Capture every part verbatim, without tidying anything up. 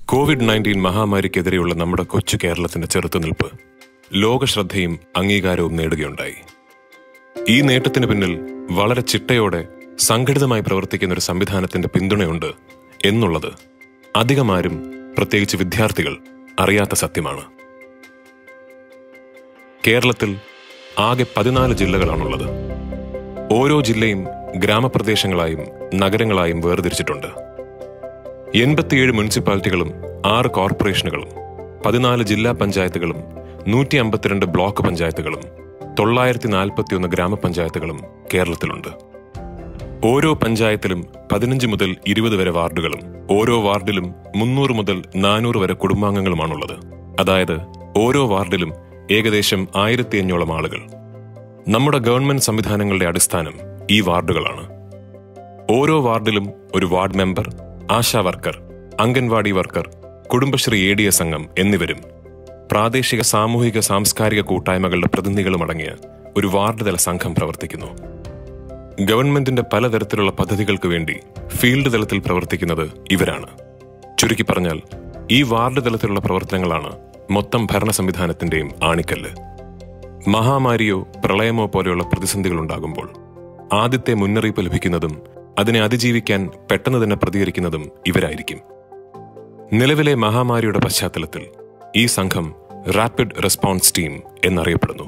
Covid nineteen മഹാമാരിക്കെതിരെയുള്ള നമ്മുടെ കൊച്ചു കേരളത്തിന്റെ ചെറുത്തുനിൽപ്പ് ലോകശ്രദ്ധയും അംഗീകാരവും നേടുകയുണ്ടായി. ഈ നേട്ടത്തിന് പിന്നിൽ വളരെ ചിട്ടയോടെ സംഘടിതമായി പ്രവർത്തിക്കുന്ന ഒരു സംവിധാനത്തിന്റെ പിന്തുണയുണ്ട് എന്നുള്ളത് അധികമാരും, പ്രത്യേകിച്ച് വിദ്യാർത്ഥികൾ, അറിയാത്ത സത്യമാണ്. കേരളത്തിൽ ആകെ പതിനാല് ജില്ലകളാണുള്ളത്. ഓരോ ജില്ലയും ഗ്രാമപ്രദേശങ്ങളായും നഗരങ്ങളായും വേർതിരിച്ചിട്ടുണ്ട്. എൺപത്തിയേഴ് മുനിസിപ്പാലിറ്റികളും ആറ് കോർപ്പറേഷനുകളും പതിനാല് ജില്ലാ പഞ്ചായത്തുകളും നൂറ്റി അമ്പത്തിരണ്ട് ബ്ലോക്ക് പഞ്ചായത്തുകളും തൊള്ളായിരത്തി നാൽപ്പത്തിയൊന്ന് ഗ്രാമപഞ്ചായത്തുകളും കേരളത്തിലുണ്ട്. ഓരോ പഞ്ചായത്തിലും പതിനഞ്ച് മുതൽ ഇരുപത് വരെ വാർഡുകളും ഓരോ വാർഡിലും മുന്നൂറ് മുതൽ നാനൂറ് വരെ കുടുംബാംഗങ്ങളുമാണുള്ളത്. അതായത് ഓരോ വാർഡിലും ഏകദേശം ആയിരത്തി അഞ്ഞൂറോളം ആളുകൾ. നമ്മുടെ ഗവൺമെന്റ് സംവിധാനങ്ങളുടെ അടിസ്ഥാനം ഈ വാർഡുകളാണ്. ഓരോ വാർഡിലും ഒരു ward member, ASHA worker, anganwadi worker, Kudumbashree A D S അംഗം എന്നിവരും പ്രാദേശിക സാമൂഹിക സാംസ്കാരിക കൂട്ടായ്മകളുടെ പ്രതിനിധികളുമടങ്ങിയ ഒരു വാർഡ് തല സംഘം പ്രവർത്തിക്കുന്നു. ഗവൺമെന്റിന്റെ പലതരത്തിലുള്ള പദ്ധതികൾക്ക് വേണ്ടി ഫീൽഡ് തലത്തിൽ പ്രവർത്തിക്കുന്നത് ഇവരാണ്. ചുരുക്കി പറഞ്ഞാൽ ഈ വാർഡ് തലത്തിലുള്ള പ്രവർത്തനങ്ങളാണ് മൊത്തം ഭരണ സംവിധാനത്തിന്റെയും ആണിക്കല്ല്. മഹാമാരിയോ പ്രളയമോ പോലെയുള്ള പ്രതിസന്ധികളുണ്ടാകുമ്പോൾ ആദ്യത്തെ മുന്നറിയിപ്പ് ലഭിക്കുന്നതും അതിനെ അതിജീവിക്കാൻ പെട്ടെന്ന് തന്നെ പ്രതികരിക്കുന്നതും ഇവരായിരിക്കും. നിലവിലെ മഹാമാരിയുടെ പശ്ചാത്തലത്തിൽ ഈ സംഘം റാപ്പിഡ് റെസ്പോൺസ് ടീം എന്നറിയപ്പെടുന്നു.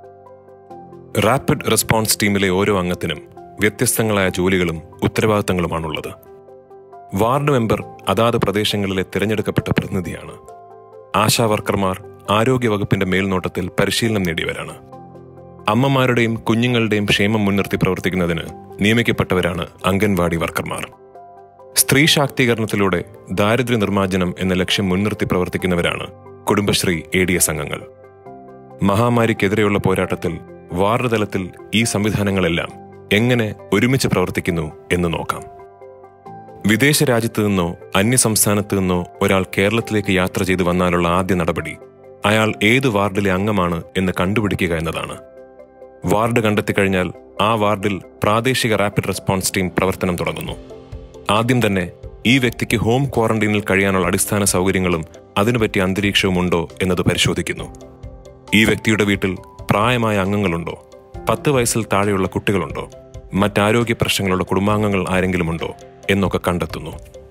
റാപ്പിഡ് റെസ്പോൺസ് ടീമിലെ ഓരോ അംഗത്തിനും വ്യത്യസ്തങ്ങളായ ജോലികളും ഉത്തരവാദിത്തങ്ങളുമാണുള്ളത്. വാർഡ് മെമ്പർ അതാത് പ്രദേശങ്ങളിലെ തിരഞ്ഞെടുക്കപ്പെട്ട പ്രതിനിധിയാണ്. ആശാ വർക്കർമാർ ആരോഗ്യവകുപ്പിന്റെ മേൽനോട്ടത്തിൽ പരിശീലനം നേടിയവരാണ്. അമ്മമാരുടെയും കുഞ്ഞുങ്ങളുടെയും ക്ഷേമം മുൻനിർത്തി പ്രവർത്തിക്കുന്നതിന് നിയമിക്കപ്പെട്ടവരാണ് അംഗൻവാടി വർക്കർമാർ. സ്ത്രീ ശാക്തീകരണത്തിലൂടെ ദാരിദ്ര്യ നിർമ്മാർജ്ജനം എന്ന ലക്ഷ്യം മുൻനിർത്തി പ്രവർത്തിക്കുന്നവരാണ് കുടുംബശ്രീ എ ഡി എസ് അംഗങ്ങൾ. മഹാമാരിക്കെതിരെയുള്ള പോരാട്ടത്തിൽ വാർഡ് തലത്തിൽ ഈ സംവിധാനങ്ങളെല്ലാം എങ്ങനെ ഒരുമിച്ച് പ്രവർത്തിക്കുന്നു എന്ന് നോക്കാം. വിദേശ രാജ്യത്തു നിന്നോ അന്യസംസ്ഥാനത്തു നിന്നോ ഒരാൾ കേരളത്തിലേക്ക് യാത്ര ചെയ്തു വന്നാലുള്ള ആദ്യ നടപടി അയാൾ ഏത് വാർഡിലെ അംഗമാണ് എന്ന് കണ്ടുപിടിക്കുക എന്നതാണ്. വാർഡ് കണ്ടെത്തിക്കഴിഞ്ഞാൽ ആ വാർഡിൽ പ്രാദേശിക റാപ്പിഡ് റെസ്പോൺസ് ടീം പ്രവർത്തനം തുടങ്ങുന്നു. ആദ്യം തന്നെ ഈ വ്യക്തിക്ക് ഹോം ക്വാറന്റൈനിൽ കഴിയാനുള്ള അടിസ്ഥാന സൗകര്യങ്ങളും അതിനുപറ്റിയ അന്തരീക്ഷവും ഉണ്ടോ എന്നത് പരിശോധിക്കുന്നു. ഈ വ്യക്തിയുടെ വീട്ടിൽ പ്രായമായ അംഗങ്ങളുണ്ടോ, പത്ത് വയസ്സിൽ താഴെയുള്ള കുട്ടികളുണ്ടോ, മറ്റാരോഗ്യ പ്രശ്നങ്ങളുള്ള കുടുംബാംഗങ്ങൾ ആരെങ്കിലും ഉണ്ടോ എന്നൊക്കെ കണ്ടെത്തുന്നു.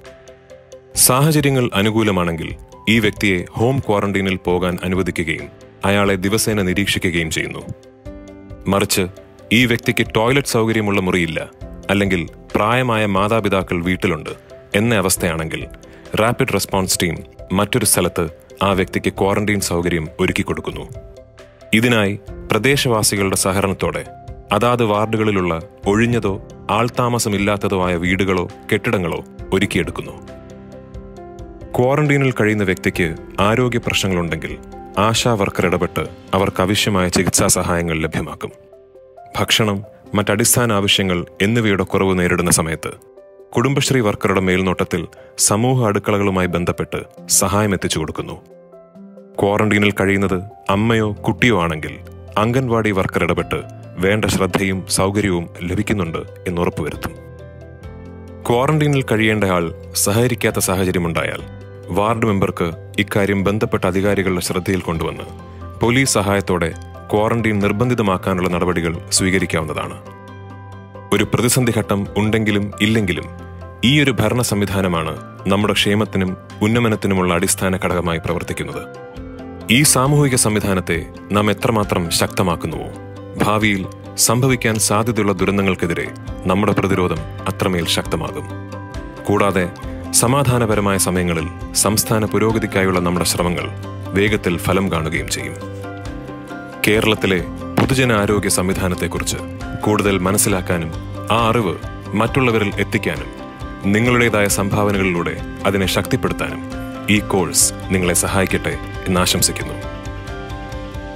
സാഹചര്യങ്ങൾ അനുകൂലമാണെങ്കിൽ ഈ വ്യക്തിയെ ഹോം ക്വാറന്റൈനിൽ പോകാൻ അനുവദിക്കുകയും അയാളെ ദിവസേന നിരീക്ഷിക്കുകയും ചെയ്യുന്നു. മറിച്ച് ഈ വ്യക്തിക്ക് ടോയ്ലറ്റ് സൗകര്യമുള്ള മുറിയില്ല, അല്ലെങ്കിൽ പ്രായമായ മാതാപിതാക്കൾ വീട്ടിലുണ്ട് എന്ന അവസ്ഥയാണെങ്കിൽ റാപ്പിഡ് റെസ്പോൺസ് ടീം മറ്റൊരു സ്ഥലത്ത് ആ വ്യക്തിക്ക് ക്വാറന്റൈൻ സൗകര്യം ഒരുക്കിക്കൊടുക്കുന്നു. ഇതിനായി പ്രദേശവാസികളുടെ സഹകരണത്തോടെ അതാത് വാർഡുകളിലുള്ള ഒഴിഞ്ഞതോ ആൾതാമസമില്ലാത്തതോ ആയ വീടുകളോ കെട്ടിടങ്ങളോ ഒരുക്കിയെടുക്കുന്നു. ക്വാറന്റൈനിൽ കഴിയുന്ന വ്യക്തിക്ക് ആരോഗ്യ പ്രശ്നങ്ങളുണ്ടെങ്കിൽ ആശാ വർക്കർ ഇടപെട്ട് അവർക്ക് ആവശ്യമായ ചികിത്സാ സഹായങ്ങൾ ലഭ്യമാക്കും. ഭക്ഷണം, മറ്റടിസ്ഥാന ആവശ്യങ്ങൾ എന്നിവയുടെ കുറവ് നേരിടുന്ന സമയത്ത് കുടുംബശ്രീ വർക്കറുടെ മേൽനോട്ടത്തിൽ സമൂഹ അടുക്കളകളുമായി ബന്ധപ്പെട്ട് സഹായം എത്തിച്ചു കൊടുക്കുന്നു. ക്വാറന്റൈനിൽ കഴിയുന്നത് അമ്മയോ കുട്ടിയോ ആണെങ്കിൽ അംഗൻവാടി വർക്കർ ഇടപെട്ട് വേണ്ട ശ്രദ്ധയും സൗകര്യവും ലഭിക്കുന്നുണ്ട് എന്ന് ഉറപ്പുവരുത്തും. ക്വാറന്റൈനിൽ കഴിയേണ്ടയാൾ സഹകരിക്കാത്ത സാഹചര്യമുണ്ടായാൽ വാർഡ് മെമ്പർക്ക് ഇക്കാര്യം ബന്ധപ്പെട്ട അധികാരികളുടെ ശ്രദ്ധയിൽ കൊണ്ടുവന്ന് പോലീസ് സഹായത്തോടെ ക്വാറന്റൈൻ നിർബന്ധിതമാക്കാനുള്ള നടപടികൾ സ്വീകരിക്കാവുന്നതാണ്. ഒരു പ്രതിസന്ധി ഘട്ടം ഉണ്ടെങ്കിലും ഇല്ലെങ്കിലും ഈ ഒരു ഭരണ സംവിധാനമാണ് നമ്മുടെ ക്ഷേമത്തിനും ഉന്നമനത്തിനുമുള്ള അടിസ്ഥാന ഘടകമായി പ്രവർത്തിക്കുന്നത്. ഈ സാമൂഹിക സംവിധാനത്തെ നാം എത്രമാത്രം ശക്തമാക്കുന്നുവോ ഭാവിയിൽ സംഭവിക്കാൻ സാധ്യതയുള്ള ദുരന്തങ്ങൾക്കെതിരെ നമ്മുടെ പ്രതിരോധം അത്രമേൽ ശക്തമാകും. കൂടാതെ സമാധാനപരമായ സമയങ്ങളിൽ സംസ്ഥാന പുരോഗതിക്കായുള്ള നമ്മുടെ ശ്രമങ്ങൾ വേഗത്തിൽ ഫലം കാണുകയും ചെയ്യും. കേരളത്തിലെ പൊതുജന ആരോഗ്യ സംവിധാനത്തെക്കുറിച്ച് കൂടുതൽ മനസ്സിലാക്കാനും ആ അറിവ് മറ്റുള്ളവരിൽ എത്തിക്കാനും നിങ്ങളുടേതായ സംഭാവനകളിലൂടെ അതിനെ ശക്തിപ്പെടുത്താനും ഈ കോഴ്സ് നിങ്ങളെ സഹായിക്കട്ടെ എന്നാശംസിക്കുന്നു.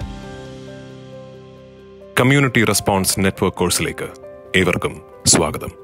കമ്മ്യൂണിറ്റി റെസ്പോൺസ് നെറ്റ്വർക്ക് കോഴ്സിലേക്ക് ഏവർക്കും സ്വാഗതം.